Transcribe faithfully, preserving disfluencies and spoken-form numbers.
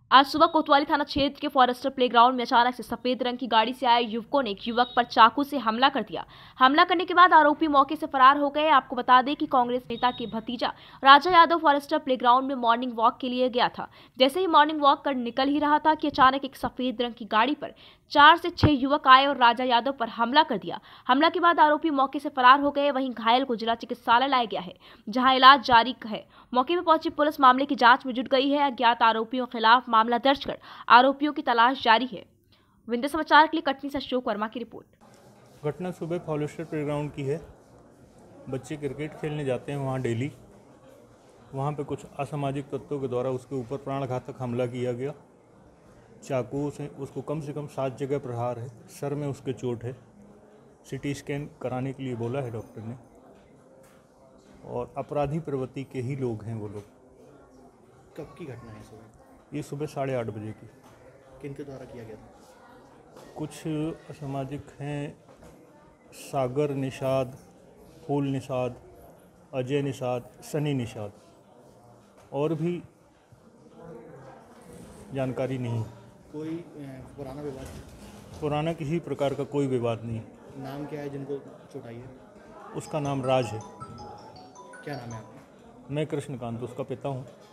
आज सुबह कोतवाली थाना क्षेत्र के फॉरेस्टर प्लेग्राउंड में अचानक से सफेद रंग की गाड़ी से आए युवकों ने एक युवक पर चाकू से हमला कर दिया। हमला करने के बाद आरोपी मौके से फरार हो गए। आपको बता दें कि कांग्रेस नेता के भतीजा राजा यादव फॉरेस्टर प्लेग्राउंड में मॉर्निंग वॉक के लिए गया था। जैसे ही मॉर्निंग वॉक कर निकल ही रहा था कि अचानक एक सफेद रंग की गाड़ी पर चार से छह युवक आए और राजा यादव पर हमला कर दिया। हमला के बाद आरोपी मौके से फरार हो गए। वहीं घायल को जिला चिकित्सालय लाया गया है, जहां इलाज जारी है। मौके पर पहुंची पुलिस मामले की जांच में जुट गई है। अज्ञात आरोपियों के खिलाफ मामला दर्ज कर आरोपियों की तलाश जारी है। विंध्य समाचार के लिए कटनी से अशोक वर्मा की रिपोर्ट। घटना सुबह फॉरेस्टर प्लेग्राउंड की है। बच्चे क्रिकेट खेलने जाते हैं वहाँ डेली। वहाँ पे कुछ असामाजिक तत्वों के द्वारा उसके ऊपर प्राणघातक हमला किया गया। चाकू से उसको कम से कम सात जगह प्रहार है। सर में उसके चोट है। सिटी स्कैन कराने के लिए बोला है डॉक्टर ने। और अपराधी प्रवृत्ति के ही लोग हैं वो लोग। कब की घटना है सुबह? ये सुबह साढ़े आठ बजे की। किनके द्वारा किया गया था? कुछ असामाजिक हैं, सागर निषाद, फूल निषाद, अजय निषाद, सनी निषाद, और भी जानकारी नहीं। कोई पुराना विवाद? पुराना किसी प्रकार का कोई विवाद नहीं। नाम क्या है जिनको चोट आई है? उसका नाम राज है। क्या नाम है आपका? मैं कृष्णकांत उसका पिता हूँ।